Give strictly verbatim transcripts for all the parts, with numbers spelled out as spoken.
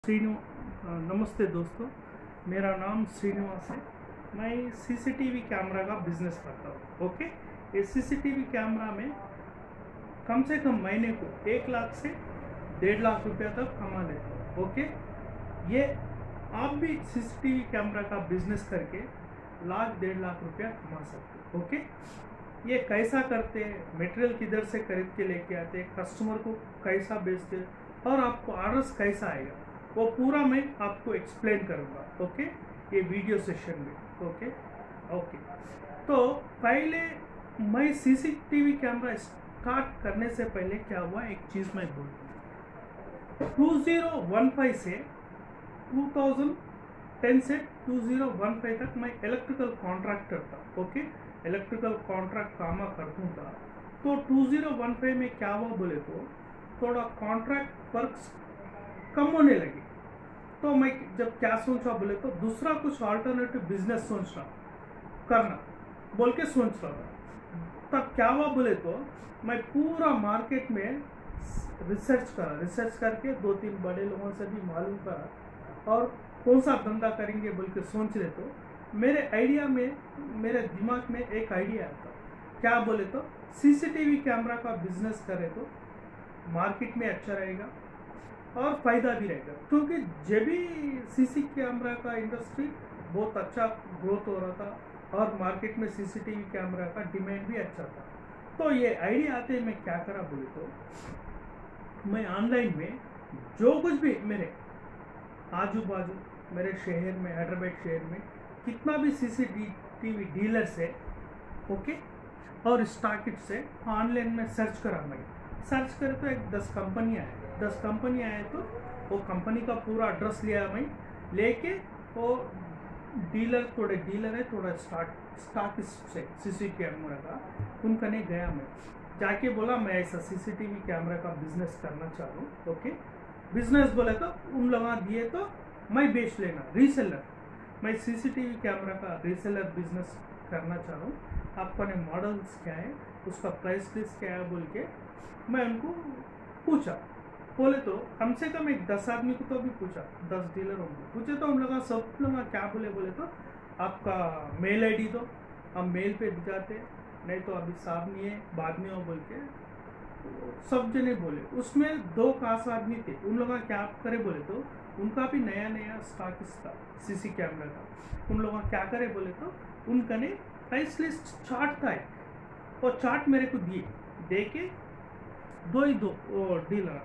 श्रीनु नमस्ते दोस्तों, मेरा नाम श्रीनिवास है। मैं सीसीटीवी कैमरा का बिजनेस करता हूँ। ओके, ये सीसीटीवी कैमरा में कम से कम महीने को एक लाख से डेढ़ लाख रुपया तक कमा लेता हूँ। ओके, ये आप भी सीसीटीवी कैमरा का बिजनेस करके लाख डेढ़ लाख रुपया कमा सकते हो। ओके, ये कैसा करते हैं, मटेरियल किधर से खरीद के लेके आते हैं, कस्टमर को कैसा बेचते हैं और आपको ऑर्डर्स कैसा आएगा, वो पूरा मैं आपको एक्सप्लेन करूँगा। ओके, ये वीडियो सेशन में। ओके ओके तो पहले मैं सीसीटीवी कैमरा स्टार्ट करने से पहले क्या हुआ, एक चीज़ मैं बोलूँ। टू ज़ीरो वन फाइव से टू थाउज़ेंड टेन से टू ज़ीरो वन फाइव तक मैं इलेक्ट्रिकल कॉन्ट्रैक्टर था। ओके, इलेक्ट्रिकल कॉन्ट्रैक्ट काम करता था। तो टू ज़ीरो वन फाइव में क्या हुआ बोले तो थोड़ा कॉन्ट्रैक्ट वर्क्स कम होने लगे। तो मैं जब क्या सोचा बोले तो दूसरा कुछ अल्टरनेटिव बिजनेस सोचना करना बोल के सोच रहा था। तब क्या हुआ बोले तो मैं पूरा मार्केट में रिसर्च करा, रिसर्च करके दो तीन बड़े लोगों से भी मालूम करा और कौन सा धंधा करेंगे बोल के सोच रहे। तो मेरे आइडिया में, मेरे दिमाग में एक आइडिया आया था। क्या बोले तो सीसीटीवी कैमरा का बिजनेस करे तो मार्केट में अच्छा रहेगा और फायदा भी रहेगा, क्योंकि जब भी सीसी कैमरा का इंडस्ट्री बहुत अच्छा ग्रोथ हो रहा था और मार्केट में सीसीटीवी कैमरा का डिमांड भी अच्छा था। तो ये आइडिया आते मैं क्या करा बोले तो मैं ऑनलाइन में जो कुछ भी मेरे आजू बाजू मेरे शहर में, हैदराबाद शहर में कितना भी सीसीटीवी डीलर्स है, ओके, और स्टॉकिस्ट से ऑनलाइन में सर्च करा। मैं सर्च करे तो एक दस कंपनियाँ आए दस कंपनी आए तो वो कंपनी का पूरा एड्रेस लिया मैं, लेके वो डीलर, थोड़े डीलर है, थोड़ा स्टार्ट स्टॉकिस्ट से सीसी कैमरा का उनका नहीं गया। मैं जाके बोला मैं ऐसा सीसीटीवी कैमरा का बिजनेस करना चाहूँ। ओके, बिजनेस बोले तो उन लोगों दिए तो मैं बेच लेना, रीसेलर। मैं सीसीटीवी कैमरा का रीसेलर बिजनेस करना चाहूँ। आपका ने मॉडल्स क्या है, उसका प्राइस लिस्ट क्या है बोल के मैं उनको पूछा। बोले तो कम से कम एक दस आदमी को तो भी पूछा, दस डीलरों को पूछे। तो हम लोग सब लोग क्या बोले बोले तो आपका मेल आईडी दो, हम मेल पे भिजाते, नहीं तो अभी साहब नहीं है, बाद में हो बोल के सब जने बोले। उसमें दो खास आदमी थे, उन लोग क्या करे बोले तो उनका भी नया नया स्टॉक था सीसी कैमरा का। उन लोग क्या करे बोले तो उनका ने प्राइस लिस्ट चार्ट था, वो चार्ट मेरे को दिए, दे के दो ही दो डीलर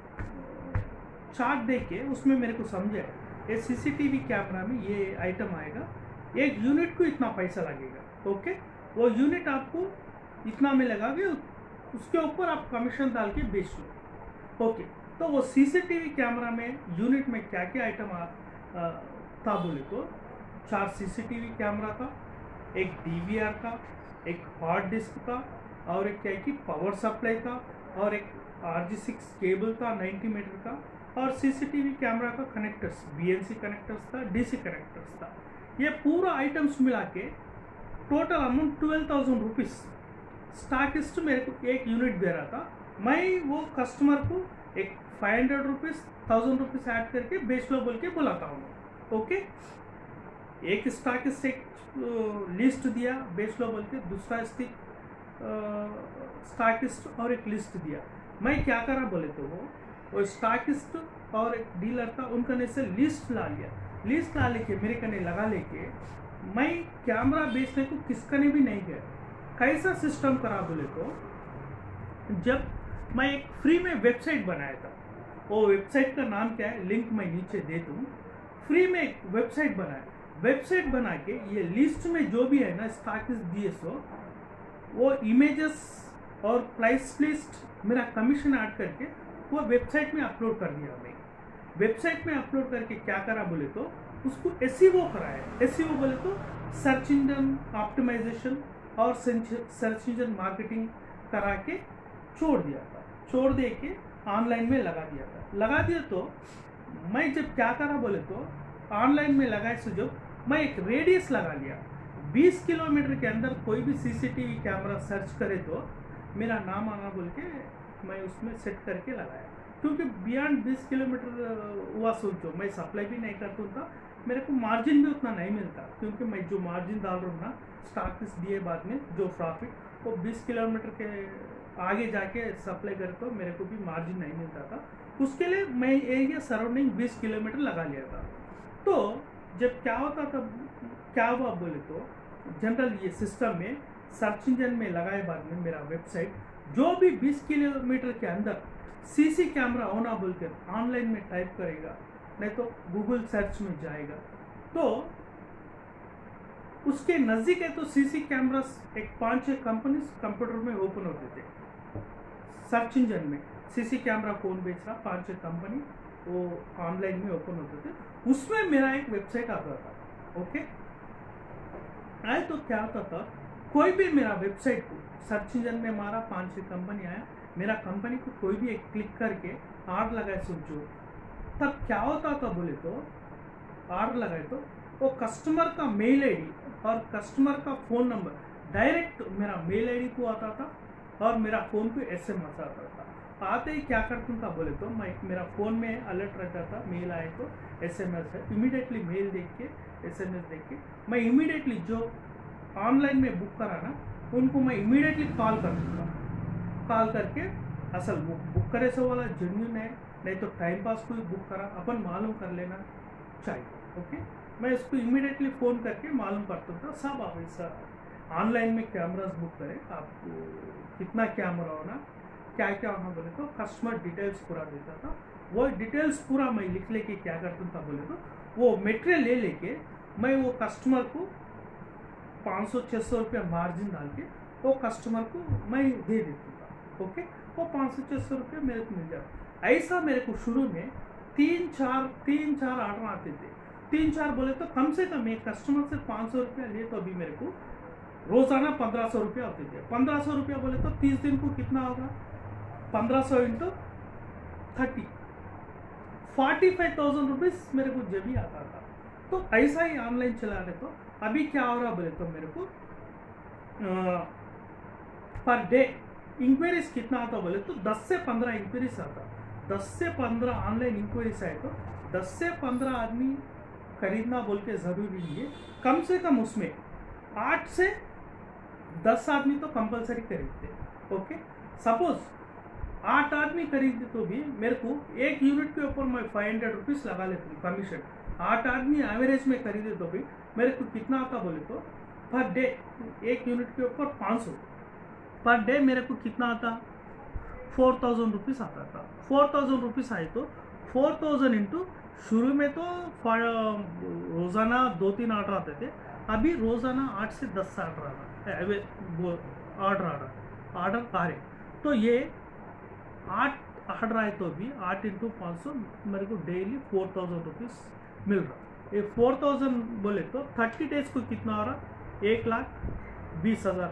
चार्ट दे के उसमें मेरे को समझा ये सीसीटीवी कैमरा में ये आइटम आएगा, एक यूनिट को इतना पैसा लगेगा। ओके, वो यूनिट आपको इतना में लगा के उसके ऊपर आप कमीशन डाल के बेच लो। ओके, तो वो सीसीटीवी कैमरा में यूनिट में क्या क्या आइटम आ, आ, था बोले तो चार सीसीटीवी कैमरा था, एक डीवीआर था, एक हार्ड डिस्क था, और एक क्या कि पावर सप्लाई था, और एक आर जी सिक्स केबल था नाइन्टी मीटर का, और सीसीटीवी कैमरा का कनेक्टर्स, बीएनसी कनेक्टर्स था, डीसी कनेक्टर्स था। ये पूरा आइटम्स मिला के total amount twelve thousand rupees stockist मेरे को एक यूनिट दे रहा था। मैं वो कस्टमर को एक five hundred rupees thousand rupees add करके बेच लो बोल के बुलाता हूँ। ओके, एक स्टॉकिस्ट एक लिस्ट दिया बेच लो बोल के, दूसरा स्टिक स्टॉकिस्ट और एक लिस्ट दिया। मैं क्या करा बोले तो वो वो स्टॉकिस्ट और एक डीलर था, उनका ने से लिस्ट ला लिया, लिस्ट ला लेके मेरे कने लगा लेके मैं कैमरा बेचने को किसका ने भी नहीं गया। कैसा सिस्टम करा बोले तो जब मैं एक फ्री में वेबसाइट बनाया था, वो वेबसाइट का नाम क्या है लिंक मैं नीचे दे दूँ। फ्री में एक वेबसाइट बनाया, वेबसाइट बना के ये लिस्ट में जो भी है ना स्टॉकिस्ट दिए सो वो इमेजेस और प्राइस लिस्ट मेरा कमीशन ऐड करके वो वेबसाइट में अपलोड कर दिया। मैं वेबसाइट में अपलोड करके क्या करा बोले तो उसको एसईओ कराया। एसईओ बोले तो सर्च इंजन ऑप्टिमाइजेशन और सर्च इंजन मार्केटिंग करा के छोड़ दिया था। छोड़ दे के ऑनलाइन में लगा दिया था। लगा दिया तो मैं जब क्या करा बोले तो ऑनलाइन में लगाए से जो मैं एक रेडियस लगा लिया, बीस किलोमीटर के अंदर कोई भी सीसीटीवी कैमरा सर्च करे तो मेरा नाम आना बोल के मैं उसमें सेट करके लगाया। क्योंकि बियॉन्ड बीस किलोमीटर हुआ सोचो, मैं सप्लाई भी नहीं करता था, मेरे को मार्जिन भी उतना नहीं मिलता, क्योंकि मैं जो मार्जिन डाल रहा हूँ ना स्टॉक दिए बाद में जो प्रॉफिट वो बीस किलोमीटर के आगे जाके सप्लाई करे तो मेरे को भी मार्जिन नहीं मिलता था। उसके लिए मैं एरिया सराउंडिंग बीस किलोमीटर लगा लिया था। तो जब क्या होता था, क्या हुआ बोले तो जनरल ये सिस्टम में सर्च इंजन में लगाए बाद में मेरा वेबसाइट जो भी बीस किलोमीटर के अंदर सीसी कैमरा होना बोल के ऑनलाइन में टाइप करेगा, नहीं तो गूगल सर्च में जाएगा, तो उसके नज़दीक है तो सीसी कैमरास एक पांच छह कंपनी कंप्यूटर में ओपन होते थे। सर्च इंजन में सीसी कैमरा कौन बेच रहा, पांच छह कंपनी वो ऑनलाइन में ओपन होते थे, उसमें मेरा एक वेबसाइट आता था। ओके, आए तो क्या होता था, कोई भी मेरा वेबसाइट को सर्च इंजन में मारा, पांच छह कंपनी आया, मेरा कंपनी को कोई भी एक क्लिक करके आर लगाए सोचो, तब क्या होता था बोले तो आर लगाए तो वो कस्टमर का मेल आईडी और कस्टमर का फ़ोन नंबर डायरेक्ट मेरा मेल आईडी को आता था और मेरा फ़ोन को एसएमएस आता था। आते ही क्या करता था बोले तो मैं मेरा फ़ोन में अलर्ट रहता था, मेल आए तो एसएमएस है, इमीडिएटली मेल देख के एसएमएस देख के मैं इमीडिएटली जो ऑनलाइन में बुक करा ना उनको मैं इमीडिएटली कॉल कर दूँगा। कॉल करके असल बुक बुक करे सो वाला जेन्यून है, नहीं तो टाइम पास कोई बुक करा अपन मालूम कर लेना चाहिए। ओके, मैं इसको इमीडिएटली फ़ोन करके मालूम करता था। सब आप ऐसा ऑनलाइन में कैमरास बुक करें, आपको कितना कैमरा होना, क्या क्या होना बोले तो कस्टमर डिटेल्स पूरा देता था। वो डिटेल्स पूरा मैं लिख लेके क्या करता था बोले तो वो मटेरियल ले लेके मैं वो कस्टमर को पाँच सौ छः सौ रुपया मार्जिन डाल के वो कस्टमर को मैं दे देता था। ओके, वो पाँच सौ छः सौ रुपये मेरे को मिल जाता। ऐसा मेरे को शुरू में तीन चार तीन चार ऑर्डर आते थे। तीन चार बोले तो कम से कम एक कस्टमर से पाँच सौ रुपया ले तो अभी मेरे को रोज़ाना पंद्रह सौ रुपया होते थे। पंद्रह सौ रुपया बोले तो तीस दिन को कितना होगा, पंद्रह सौ into thirty forty five thousand rupees मेरे को जब ही आता था। तो ऐसा ही ऑनलाइन चला रहे। तो अभी क्या हो रहा बोले तो मेरे को पर डे इंक्वायरीज कितना आता बोले तो दस से पंद्रह इंक्वायरीज आता। दस से पंद्रह ऑनलाइन इंक्वायरीज आए तो दस से पंद्रह आदमी खरीदना बोल के ज़रूरी नहीं है, कम से कम उसमें आठ से दस आदमी तो कंपलसरी खरीदते। ओके, सपोज आठ आदमी खरीदते तो भी मेरे को एक यूनिट के ऊपर मैं फाइव हंड्रेड रुपीज़ लगा लेती हूँ कमीशन। आठ आदमी एवरेज में खरीदे तो भी मेरे को कितना आता बोले तो पर डे एक यूनिट के ऊपर पाँच सौ पर डे मेरे को कितना आता, फोर थाउजेंड रुपीज़ आता था। फोर थाउजेंड रुपीज़ आए तो फोर थाउजेंड इंटू शुरू में तो रोज़ाना दो तीन ऑर्डर आते थे, अभी रोज़ाना आठ से दस ऑर्डर आता ऑर्डर ऑर्डर ऑर्डर आ रहे। तो ये आठ ऑर्डर आए तो भी आठ इंटू पाँच सौ मेरे को डेली फोर थाउजेंड रुपीज़ मिल रहा। ये फोर थाउजेंड बोले तो थर्टी डेज को कितना हो रहा, एक लाख बीस हज़ार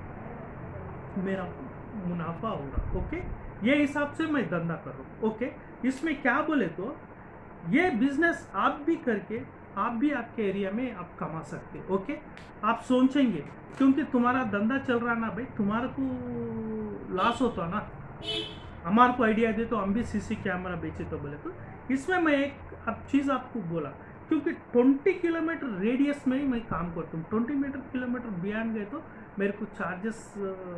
मेरा मुनाफा होगा। ओके, ये हिसाब से मैं धंधा कर रहा हूँ। ओके, इसमें क्या बोले तो ये बिजनेस आप भी करके आप भी आपके एरिया में आप कमा सकते। ओके, आप सोचेंगे क्योंकि तुम्हारा धंधा चल रहा ना भाई, तुम्हारे को लॉस होता ना, हमारे को आइडिया दे तो हम भी सीसी कैमरा बेचे तो बोले तो इसमें मैं एक अब चीज़ आपको बोला, क्योंकि ट्वेंटी किलोमीटर रेडियस में ही मैं काम करता हूँ। ट्वेंटी मीटर किलोमीटर बियॉन्ड गए तो मेरे को चार्जेस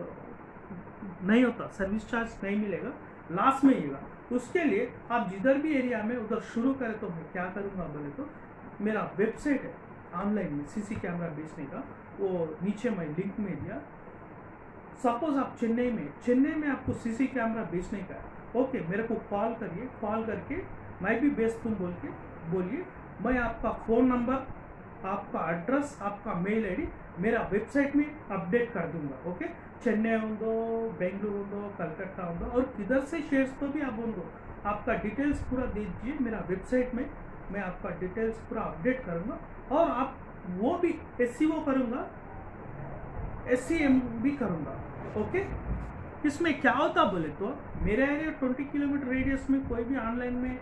नहीं होता, सर्विस चार्ज नहीं मिलेगा, लास्ट में मिलेगा। उसके लिए आप जिधर भी एरिया में उधर शुरू करें तो मैं क्या करूँगा बोले तो मेरा वेबसाइट है ऑनलाइन में सीसी कैमरा बेचने का, वो नीचे मैं लिंक में दिया। सपोज आप चेन्नई में चेन्नई में आपको सीसी कैमरा बेचने का है, ओके, मेरे को कॉल करिए, कॉल करके मैं भी बेचता हूँ बोल के बोलिए, मैं आपका फ़ोन नंबर, आपका एड्रेस, आपका मेल आईडी मेरा वेबसाइट में अपडेट कर दूंगा। ओके, चेन्नई होंगे, बेंगलुरु होंगे, कलकत्ता होंगे और किधर से शेयर्स तो भी आप होंगे, आपका डिटेल्स पूरा दे दीजिए मेरा वेबसाइट में, मैं आपका डिटेल्स पूरा अपडेट करूँगा और आप वो भी एस सी ओ करूँगा, एस सी एम भी करूँगा। ओके, इसमें क्या होता बोले तो मेरा एरिया ट्वेंटी किलोमीटर रेडियस में कोई भी ऑनलाइन में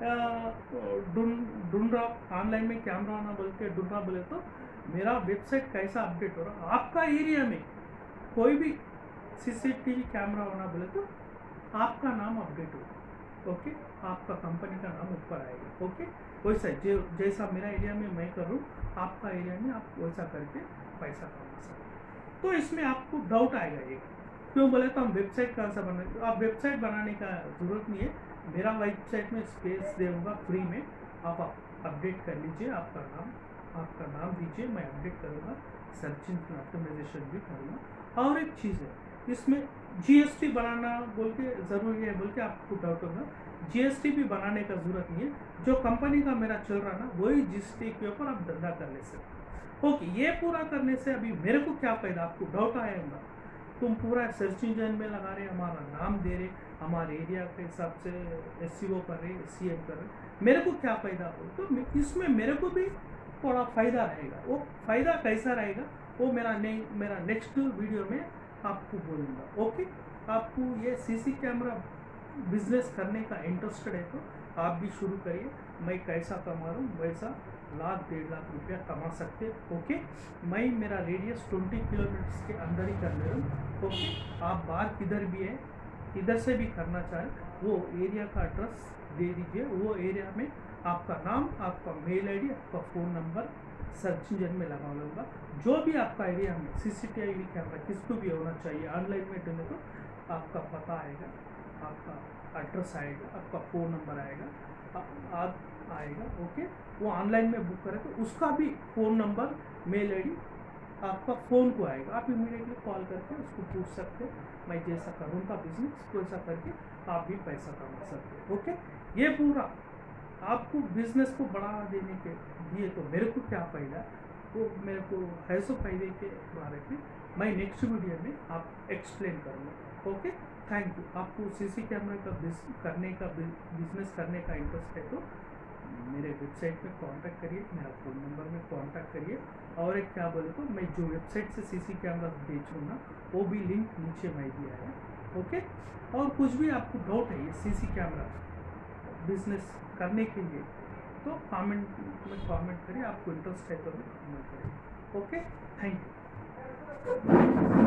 ढूंढ रहा, ऑनलाइन में कैमरा आना बोल के ढूंढ रहा बोले तो मेरा वेबसाइट कैसा अपडेट हो रहा, आपका एरिया में कोई भी सीसीटीवी कैमरा होना बोले तो आपका नाम अपडेट होगा। ओके, आपका कंपनी का नाम ऊपर आएगा। ओके, वैसा जो जैसा मेरा एरिया में मैं कर रहा हूँ, आपका एरिया में आप वैसा करके पैसा कमा सकते। तो इसमें आपको डाउट आएगा ये, क्यों बोले तो हम वेबसाइट कहाँ से बनाए, तो आप वेबसाइट बनाने का ज़रूरत नहीं है, मेरा वेबसाइट में स्पेस दूंगा फ्री में, आप अपडेट कर लीजिए, आपका नाम आपका नाम दीजिए, मैं अपडेट करूँगा, सर्च इंजन ऑप्टिमाइजेशन भी करूँगा। और एक चीज़ है, इसमें जीएसटी बनाना बोल के ज़रूरी है बोल के आपको डाउट होगा, जीएसटी भी बनाने का ज़रूरत नहीं है, जो कंपनी का मेरा चल रहा ना वही जीएसटी के ऊपर आप धंधा कर ले सकते। ओके, ये पूरा करने से अभी मेरे को क्या फ़ायदा, आपको डाउट आएगा, तुम पूरा सर्च इंजन में लगा रहे, हमारा नाम दे रहे, हमारे एरिया के हिसाब से एसईओ कर रहे, एसईएम कर रहे, मेरे को क्या फ़ायदा हो, तो इसमें मेरे को भी थोड़ा फ़ायदा रहेगा। वो फ़ायदा कैसा रहेगा वो मेरा नहीं मेरा नेक्स्ट वीडियो में आपको बोलूँगा। ओके, आपको ये सीसी कैमरा बिजनेस करने का इंटरेस्टेड है तो आप भी शुरू करिए, मैं कैसा कमा रहा हूँ वैसा लाख डेढ़ लाख रुपया कमा सकते। ओके, मैं मेरा रेडियस ट्वेंटी किलोमीटर्स के अंदर ही कर ले रहा हूँ। ओके, आप बाहर किधर भी है, इधर से भी करना चाहें, वो एरिया का एड्रेस दे दीजिए, वो एरिया में आपका नाम, आपका मेल आईडी, आपका फ़ोन नंबर सर्च इंजन में लगा लूँगा, जो भी आपका एरिया में सीसीटीवी कैमरा किसको भी होना चाहिए, ऑनलाइन में देने तो आपका पता आएगा, आपका एड्रेस आएगा, आपका फ़ोन नंबर आएगा, आप आएगा। ओके, वो ऑनलाइन में बुक करें तो उसका भी फ़ोन नंबर मेल आईडी आपका फ़ोन को आएगा, आप इमीडिएटली कॉल करके उसको पूछ सकते हैं, मैं जैसा करूँगा बिजनेस वैसा करके आप भी पैसा कमा सकते हैं। ओके, ये पूरा आपको बिजनेस को बढ़ावा देने के लिए तो मेरे को क्या फ़ायदा है वो मेरे को है सो फायदे के बारे में मैं नेक्स्ट वीडियो में आप एक्सप्लेन करूँगा। Okay, thank you. आपको सीसी कैमरा का करने का बिजनेस करने का इंटरेस्ट है तो मेरे वेबसाइट में कांटेक्ट करिए, मेरा फ़ोन नंबर में कांटेक्ट करिए, और एक क्या बोले तो मैं जो वेबसाइट से सीसी कैमरा बेचूँगा वो भी लिंक नीचे मैं दिया है। ओके, और कुछ भी आपको डाउट है ये सीसी कैमरा बिजनेस करने के लिए तो कमेंट में कमेंट करिए, आपको इंटरेस्ट है तो कमेंट करिए। Okay, thank you.